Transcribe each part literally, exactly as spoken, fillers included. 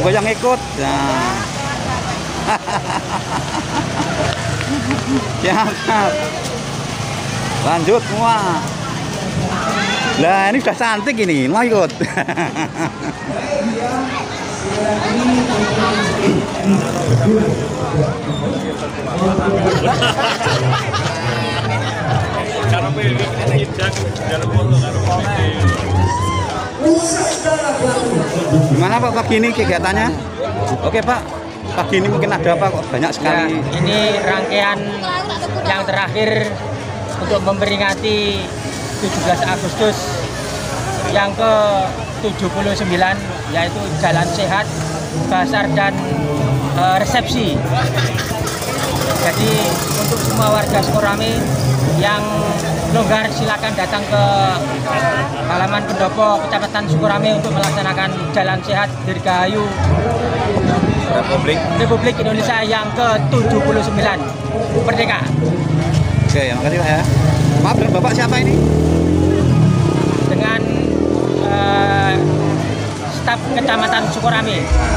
goyang ikut. Nah. Siap. Lanjut semua. Lah ini sudah cantik ini, mau ikut. Gimana Pak pagi ini kegiatannya? Oke Pak, pagi ini mungkin ada apa kok banyak sekali. Ya, ini rangkaian yang terakhir untuk memperingati tujuh belas Agustus yang ke tujuh puluh sembilan, yaitu Jalan Sehat, Basar dan e, resepsi. Jadi untuk semua warga Sukorame yang longgar silakan datang ke halaman pendopo Kecamatan Sukorame untuk melaksanakan Jalan Sehat Dirgahayu Republik Republik Indonesia yang ke tujuh puluh sembilan Merdeka. Oke, ya, makasih Pak ya. Maaf, dengan Bapak siapa ini? Dengan uh, staf Kecamatan Sukorame.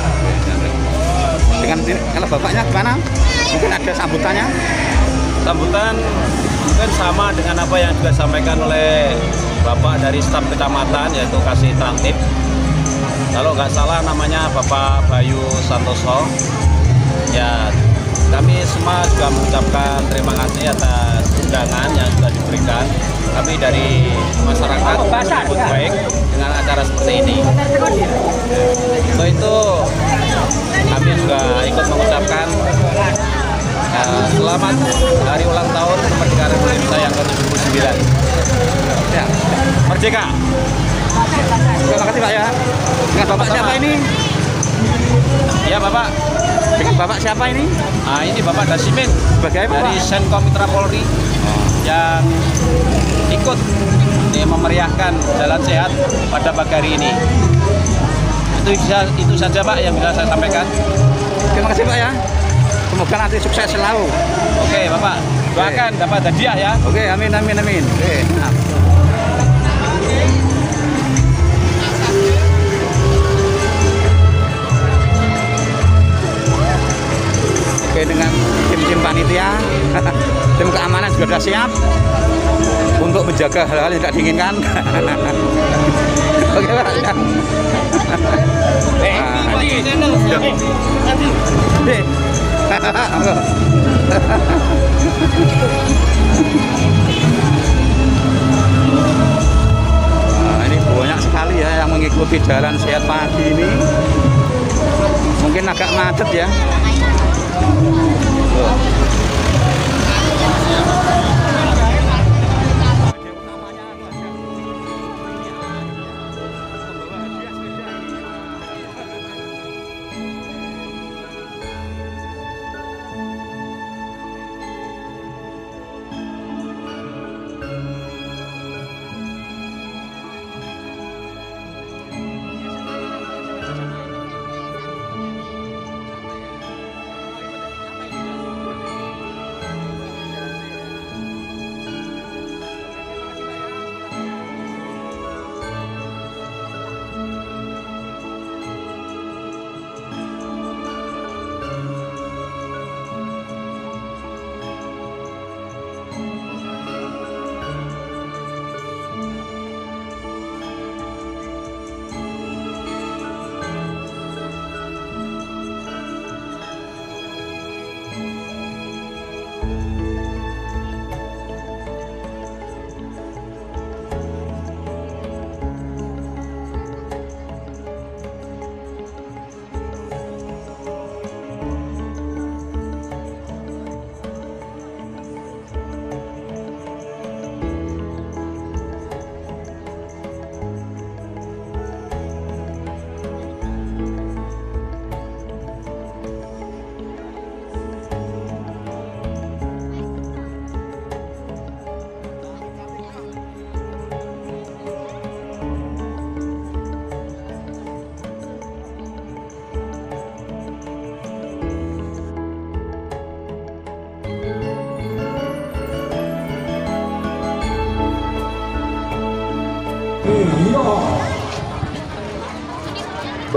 Dengan kalau Bapaknya gimana? Mungkin ada sambutannya? Sambutan mungkin sama dengan apa yang juga disampaikan oleh Bapak dari staf kecamatan, yaitu Kasih Trantip. Kalau nggak salah namanya Bapak Bayu Santoso. Ya, kami semua juga mengucapkan terima kasih atas undangan yang sudah diberikan. Kami dari masyarakat menyambut baik dengan acara seperti ini. Untuk itu kami juga ikut mengucapkan ya, selamat hari ulang tahun kemerdekaan Republik Indonesia yang ke tujuh puluh sembilan. Ya, merdeka. Terima kasih Pak ya. Dengan Bapak Sama-sama. siapa ini? Ya Bapak. Dengan Bapak siapa ini? Nah, ini Bapak Dasimin Sebagai apa, dari Pak? Senkom Mitra Polri yang ikut ya, memeriahkan Jalan Sehat pada pagi hari ini. Itu itu saja Pak yang bisa saya sampaikan. Terima kasih Pak ya. Semoga nanti sukses selalu. Oke Bapak, doakan dapat hadiah ya. Oke, amin amin amin. Oke, nah. Oke, dengan tim-tim panitia, tim keamanan juga sudah siap untuk menjaga hal-hal yang tidak diinginkan. Oke Pak. Ya. Nah, ini banyak sekali ya yang mengikuti Jalan Sehat pagi ini. Mungkin agak macet ya.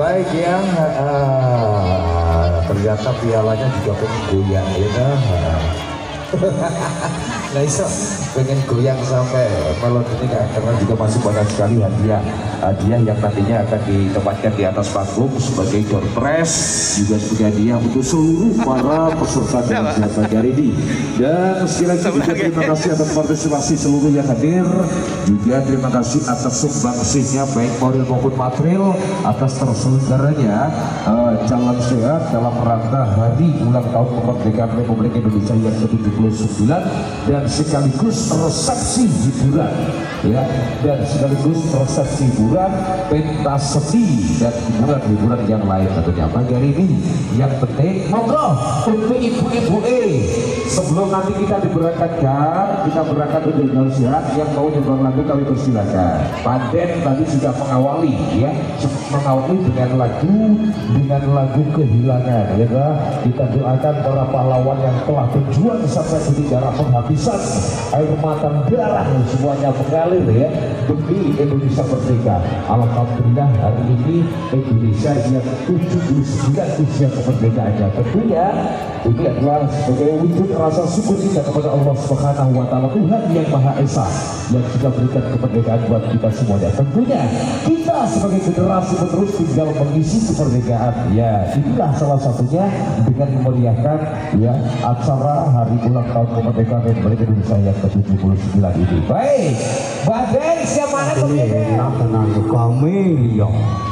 Baik yang uh, ternyata pialanya juga pengen goyang ya kan. Nah iso pengen goyang sampai malam ini kan, karena juga masih banyak sekali hadiah hadiah yang nantinya akan ditempatkan di atas panggung sebagai door prize, juga sebagai hadiah untuk seluruh para peserta dalam pagi hari ini. Dan sekali lagi juga terima kasih atas partisipasi seluruh yang hadir, juga terima kasih atas sumbangsihnya baik moral maupun material atas terselenggaranya uh, jalan sehat dalam rangka hari ulang tahun kemerdekaan Republik Indonesia yang ke tujuh puluh sembilan, dan sekaligus resepsi hiburan ya, dan sekaligus resepsi hiburan, pentas seni dan hiburan-hiburan yang lain tentunya pagi hari ini. Yang penting monggo untuk ibu-ibu eh sebelum nanti kita diberangkatkan, kita berangkat untuk jalan sehat, yang mau nyumbang lagu kami persilakan. Panden tadi sudah mengawali ya, mengawali dengan lagu dengan lagu kehilangan ya kan? Kita doakan para pahlawan yang telah berjuang sampai titik darah penghabisan air mata darah semuanya mengalir ya demi Indonesia merdeka. Alhamdulillah hari ini Indonesia yang tujuh puluh sembilan usia kemerdekaannya. Tentunya ini adalah sebagai wujud rasa syukur kita kepada Allah Subhanahu wa taala, Tuhan yang Maha Esa yang sudah berikan kemerdekaan buat kita semuanya. Tentunya kita sebagai generasi penerus tinggal mengisi kemerdekaan. Ya, inilah salah satunya dengan memeriahkan ya acara hari ulang tahun kemerdekaan Republik Indonesia yang ke tujuh puluh sembilan ini. Baik, Baden siapa mana tenang kami ya.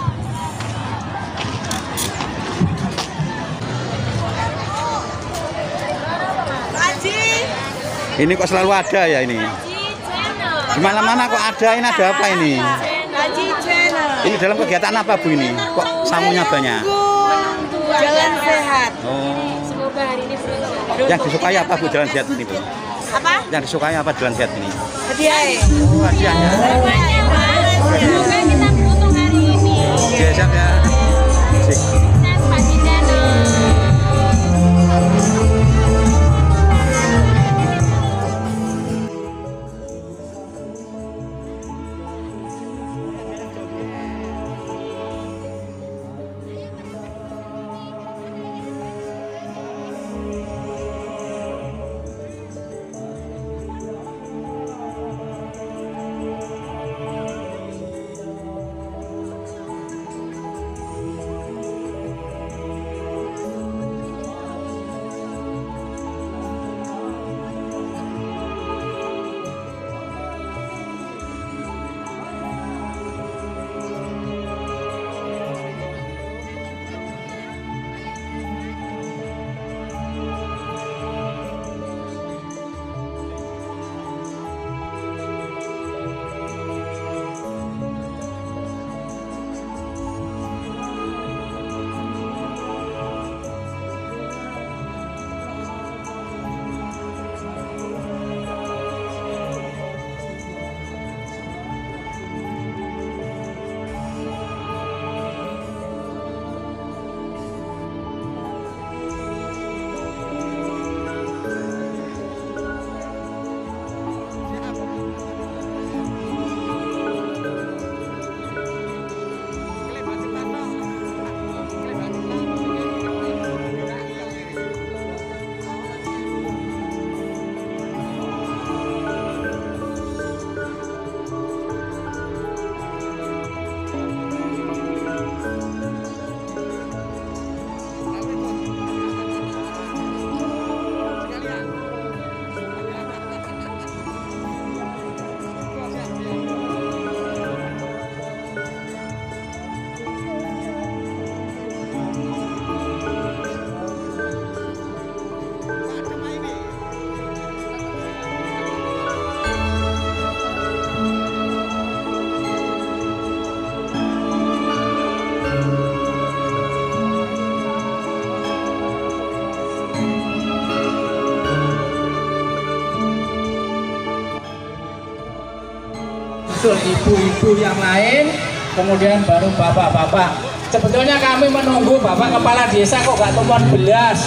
Ini kok selalu ada ya ini? Di mana-mana kok ada, ini ada apa ini? Ini dalam kegiatan apa Bu ini? Kok samunya banyak? Jalan sehat. Oh. Semoga hari ini beruntung. Yang disukai apa Bu jalan sehat ini Bu? Apa? Yang disukai apa jalan sehat ini? Hadiah. Oh, hadiahnya. Semuanya Pak. Semoga kita beruntung hari ini. Oke, siap ya. Sik. Sehat Pak Didano. Ibu-ibu yang lain, kemudian baru bapak-bapak. Sebetulnya kami menunggu bapak kepala desa kok gak temuan belas.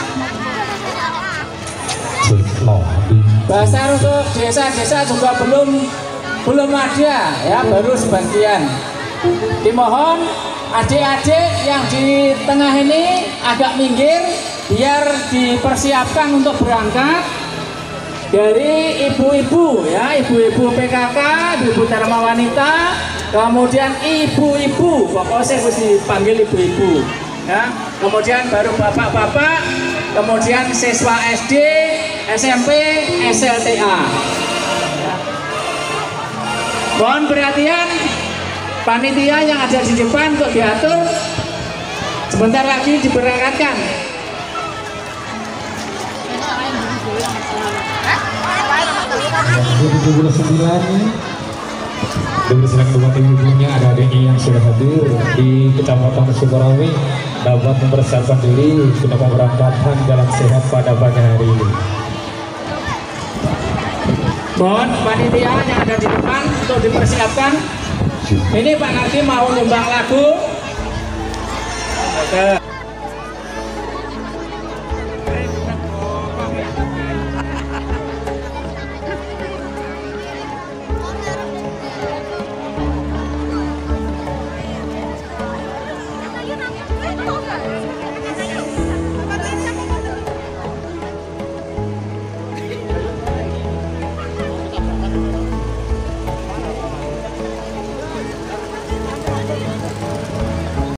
Basar untuk desa-desa juga belum belum ada ya, baru sebagian. Dimohon adik-adik yang di tengah ini agak minggir biar dipersiapkan untuk berangkat dari ibu-ibu ya, ibu-ibu P K K, ibu-ibu Dharma Wanita, kemudian ibu-ibu, pokoknya saya mesti panggil ibu-ibu ya, kemudian baru bapak-bapak, kemudian siswa S D, S M P, S L T A. Mohon perhatian panitia yang ada di depan untuk diatur, sebentar lagi diberangkatkan. dua ribu tujuh belas sembilan dengan senang buat ibunya ada adiknya yang sudah hadir di Kecamatan Sukorawi dapat mempersiapkan diri untuk pemberangkatan dalam sehat pada pagi hari ini. Mohon panitia yang ada di depan untuk dipersiapkan. Ini Pak Nardi mau nyumbang lagu. Oke. Ayo,